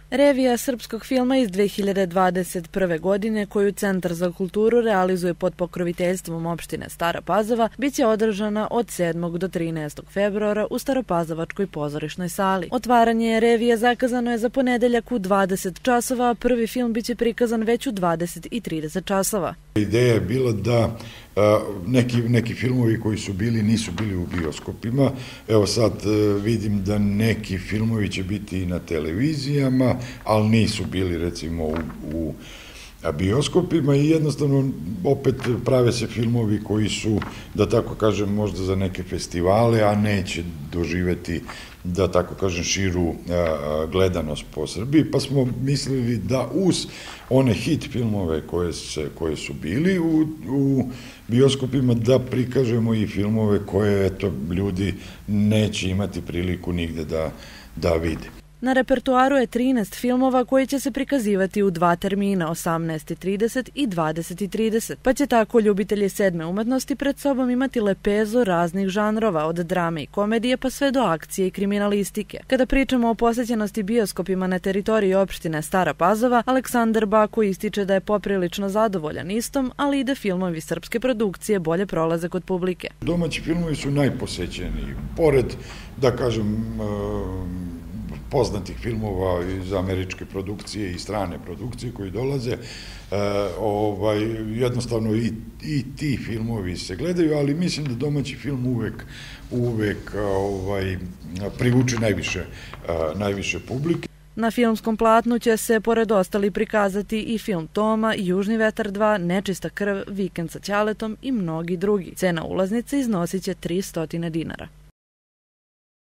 Revija srpskog filma iz 2021. godine, koju Centar za kulturu realizuje pod pokroviteljstvom opštine Stara Pazova, biće održana od 7. do 13. februara u Staropazavačkoj pozorišnoj sali. Otvaranje revije zakazano je za ponedeljak u 20 časova, a prvi film biće prikazan već u 20:30 časova. Ideja je bila da neki filmovi koji su bili nisu bili u bioskopima. Evo sad vidim da neki filmovi će biti i na televizijama, ali nisu bili recimo u bioskopima i jednostavno opet prave se filmovi koji su, da tako kažem, možda za neke festivale, a neće doživeti, da tako kažem, širu gledanost po Srbiji, pa smo mislili da uz one hit filmove koje su bili u bioskopima da prikažemo i filmove koje ljudi neće imati priliku nigde da vide. Na repertuaru je 13 filmova koji će se prikazivati u 2 termina, 18:30 i 20:30, pa će tako ljubitelji sedme umetnosti pred sobom imati lepezu raznih žanrova, od drame i komedije pa sve do akcije i kriminalistike. Kada pričamo o posjećenosti bioskopima na teritoriji opštine Stara Pazova, Aleksandar Bako ističe da je poprilično zadovoljan istom, ali i da filmovi srpske produkcije bolje prolaze kod publike. Domaći filmovi su najposećeniji, pored, da kažem, poznatih filmova iz američke produkcije i strane produkcije koji dolaze, jednostavno i ti filmovi se gledaju, ali mislim da domaći film uvek privuče najviše publike. Na filmskom platnu će se, pored ostali, prikazati i film Toma, Južni vetar 2, Nečista krv, Vikend sa Ćaletom i mnogi drugi. Cena ulaznice iznosit će 300 dinara.